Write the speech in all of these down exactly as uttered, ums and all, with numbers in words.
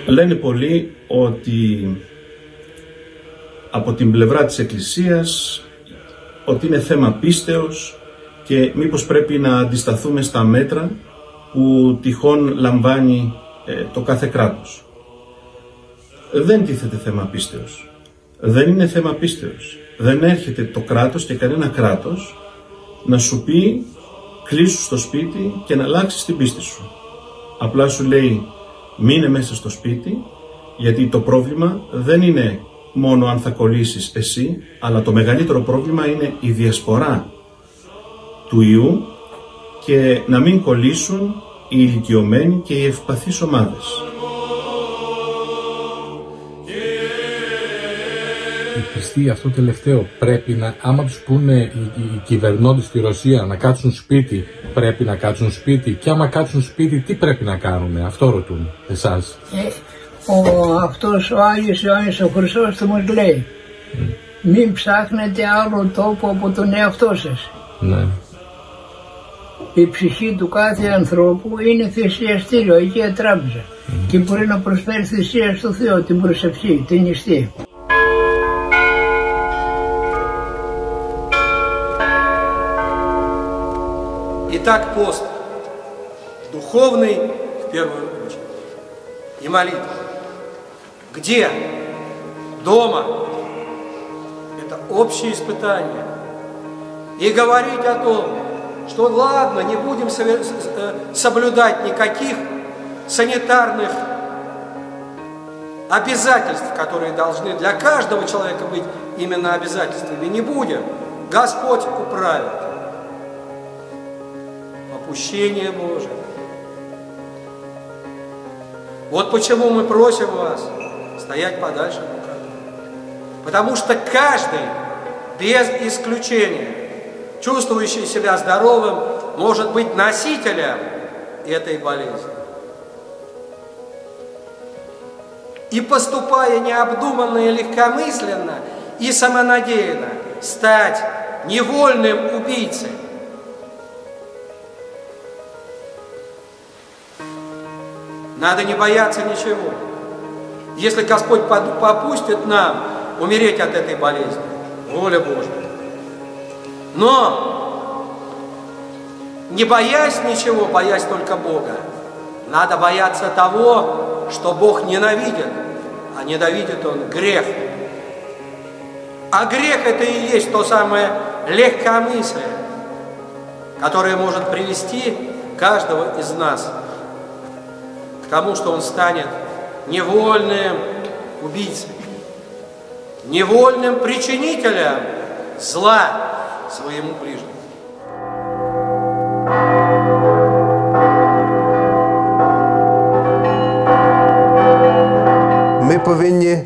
Λένε πολλοί ότι από την πλευρά της Εκκλησίας ότι είναι θέμα πίστεως και μήπως πρέπει να αντισταθούμε στα μέτρα που τυχόν λαμβάνει ε, το κάθε κράτος. Δεν τίθεται θέμα πίστεως. Δεν είναι θέμα πίστεως. Δεν έρχεται το κράτος και κανένα κράτος να σου πει κλείσου στο σπίτι και να αλλάξεις την πίστη σου. Απλά σου λέει μείνε μέσα στο σπίτι, γιατί το πρόβλημα δεν είναι μόνο αν θα κολλήσεις εσύ, αλλά το μεγαλύτερο πρόβλημα είναι η διασπορά του ιού και να μην κολλήσουν οι ηλικιωμένοι και οι ευπαθείς ομάδες. Οι πιστοί, αυτό τελευταίο, πρέπει να, άμα τους πούνε οι, οι κυβερνώντες στη Ρωσία να κάτσουν σπίτι, πρέπει να κάτσουν σπίτι, και άμα κάτσουν σπίτι τι πρέπει να κάνουν, αυτό ρωτούν εσάς. Ε, ο, αυτός ο Άγιος Ιωάννης ο Χρυσόστομος λέει mm. μην ψάχνετε άλλο τόπο από τον εαυτό σας. Ναι. Η ψυχή του κάθε ανθρώπου είναι θυσιαστήριο, Αγία Τράπεζα mm. και μπορεί να προσφέρει θυσία στο Θεό, την προσευχή, την νηστεία. Итак, пост духовный в первую очередь и молитва. Где? Дома. Это общее испытание. И говорить о том, что ладно, не будем соблюдать никаких санитарных обязательств, которые должны для каждого человека быть именно обязательствами, не будем. Господь управит. Попущение Божие. Вот почему мы просим вас стоять подальше друг от друга. Потому что каждый, без исключения, чувствующий себя здоровым, может быть носителем этой болезни. И поступая необдуманно и легкомысленно и самонадеянно, стать невольным убийцей. Надо не бояться ничего. Если Господь попустит нам умереть от этой болезни, воля Божья. Но, не боясь ничего, боясь только Бога, надо бояться того, что Бог ненавидит, а ненавидит Он грех. А грех это и есть то самое легкомыслие, которое может привести каждого из нас к тому, что он станет невольным убийцей, невольным причинителем зла своему ближнему. Ми повинні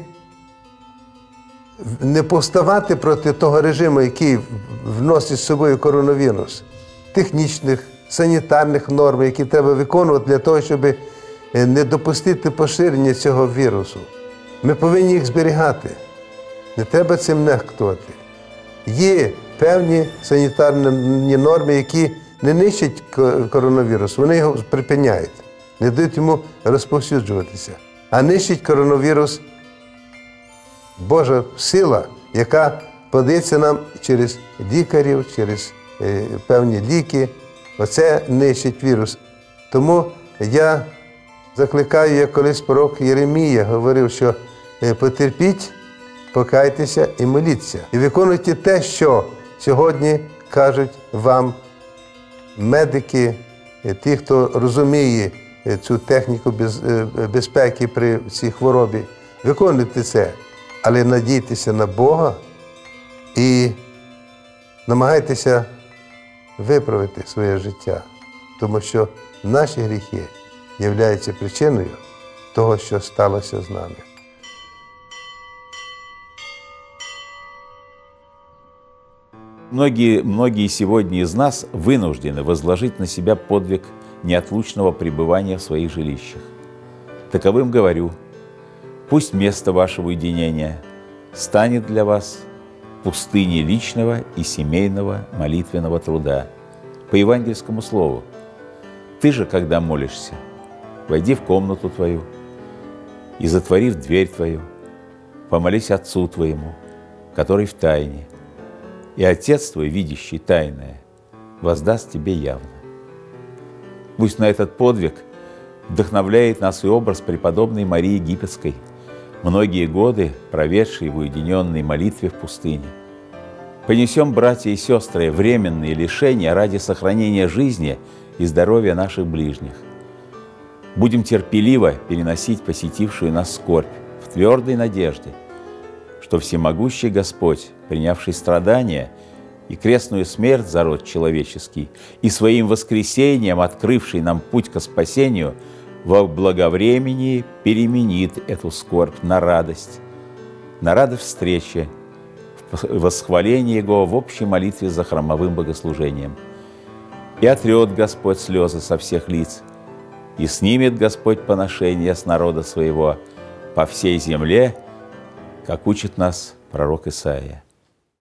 не повставати проти того режиму, який вносить з собою коронавірус, технічних, санітарних норм, які треба виконувати для того, щоб не допустити поширення цього вірусу. Ми повинні їх зберігати. Не треба цим нехтувати. Є певні санітарні норми, які не нищать коронавірус, вони його припиняють, не дають йому розповсюджуватися. А нищить коронавірус Божа сила, яка подається нам через лікарів, через е, певні ліки. Оце нищить вірус. Тому я закликаю, як колись пророк Єремія говорив, що потерпіть, покайтеся і моліться. І виконуйте те, що сьогодні кажуть вам медики, ті, хто розуміє цю техніку безпеки при цій хворобі. Виконуйте це, але надійтеся на Бога і намагайтеся виправити своє життя, тому що наші гріхи являються причиною того, що сталося з нами. Многие, многие сегодня из нас вынуждены возложить на себя подвиг неотлучного пребывания в своих жилищах. Таковым говорю, пусть место вашего уединения станет для вас пустыней личного и семейного молитвенного труда. По евангельскому слову, ты же, когда молишься, войди в комнату твою, и, затворив дверь твою, помолись Отцу твоему, который в тайне, и Отец твой, видящий тайное, воздаст тебе явно. Пусть на этот подвиг вдохновляет нас и образ преподобной Марии Египетской, многие годы проведшей в уединенной молитве в пустыне. Понесем, братья и сестры, временные лишения ради сохранения жизни и здоровья наших ближних. Будем терпеливо переносить посетившую нас скорбь в твердой надежде, что всемогущий Господь, принявший страдания и крестную смерть за род человеческий, и своим воскресением открывший нам путь ко спасению, во благовремении переменит эту скорбь на радость, на радость встречи, в восхвалении Его в общей молитве за храмовым богослужением. И отрет Господь слезы со всех лиц, и снимет Господь поношение с народа своего по всей земле, как учит нас пророк Исаия.